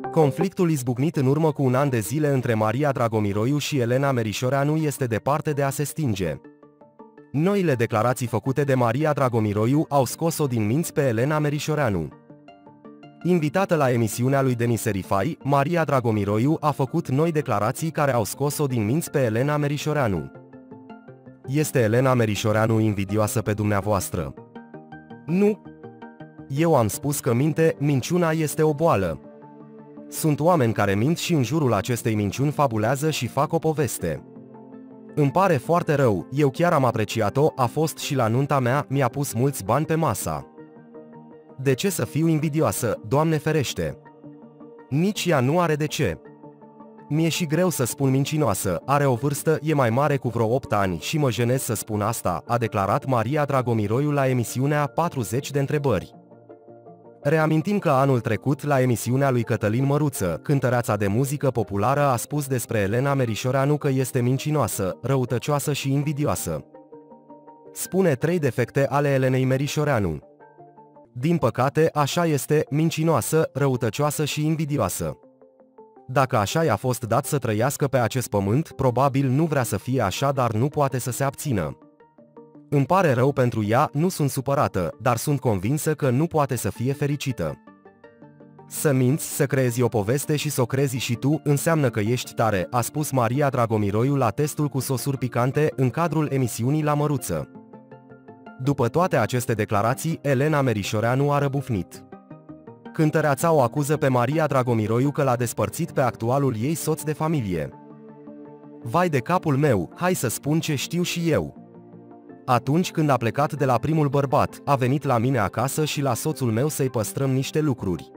Conflictul izbucnit în urmă cu un an de zile între Maria Dragomiroiu și Elena Merișoreanu este departe de a se stinge. Noile declarații făcute de Maria Dragomiroiu au scos-o din minți pe Elena Merișoreanu. Invitată la emisiunea lui Denis Serifai, Maria Dragomiroiu a făcut noi declarații care au scos-o din minți pe Elena Merișoreanu. Este Elena Merișoreanu invidioasă pe dumneavoastră? Nu. Eu am spus că minciuna este o boală. Sunt oameni care mint și în jurul acestei minciuni fabulează și fac o poveste. Îmi pare foarte rău, eu chiar am apreciat-o, a fost și la nunta mea, mi-a pus mulți bani pe masa. De ce să fiu invidioasă, Doamne ferește? Nici ea nu are de ce. Mi-e și greu să spun mincinoasă, are o vârstă, e mai mare cu vreo 8 ani și mă jenez să spun asta, a declarat Maria Dragomiroiu la emisiunea 40 de întrebări. Reamintim că anul trecut, la emisiunea lui Cătălin Măruță, cântăreața de muzică populară a spus despre Elena Merișoreanu că este mincinoasă, răutăcioasă și invidioasă. Spune 3 defecte ale Elenei Merișoreanu. Din păcate, așa este, mincinoasă, răutăcioasă și invidioasă. Dacă așa i-a fost dat să trăiască pe acest pământ, probabil nu vrea să fie așa, dar nu poate să se abțină. Îmi pare rău pentru ea, nu sunt supărată, dar sunt convinsă că nu poate să fie fericită. Să minți, să creezi o poveste și să o crezi și tu, înseamnă că ești tare, a spus Maria Dragomiroiu la testul cu sosuri picante în cadrul emisiunii La Măruță. După toate aceste declarații, Elena Merișoreanu a răbufnit. Cântăreața o acuză pe Maria Dragomiroiu că l-a despărțit pe actualul ei soț de familie. Vai de capul meu, hai să spun ce știu și eu. Atunci când a plecat de la primul bărbat, a venit la mine acasă și la soțul meu să-i păstrăm niște lucruri.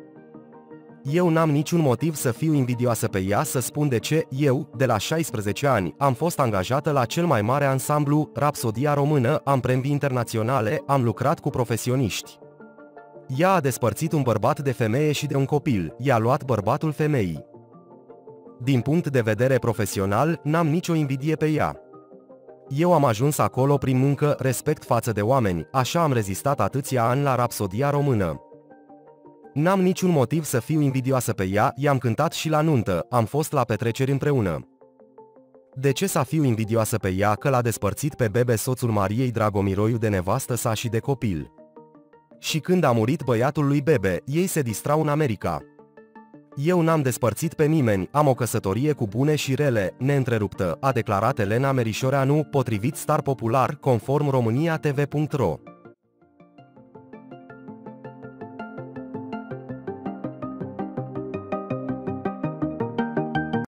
Eu n-am niciun motiv să fiu invidioasă pe ea, să spun de ce. Eu, de la 16 ani, am fost angajată la cel mai mare ansamblu, Rapsodia Română, am premii internaționale, am lucrat cu profesioniști. Ea a despărțit un bărbat de femeie și de un copil, i-a luat bărbatul femeii. Din punct de vedere profesional, n-am nicio invidie pe ea. Eu am ajuns acolo prin muncă, respect față de oameni, așa am rezistat atâția ani la Rapsodia Română. N-am niciun motiv să fiu invidioasă pe ea, i-am cântat și la nuntă, am fost la petreceri împreună. De ce să fiu invidioasă pe ea că l-a despărțit pe Bebe, soțul Mariei Dragomiroiu, de nevastă sa și de copil? Și când a murit băiatul lui Bebe, ei se distrau în America. Eu n-am despărțit pe nimeni, am o căsătorie cu bune și rele, neîntreruptă, a declarat Elena Merișoreanu, potrivit Star Popular, conform romaniatv.ro.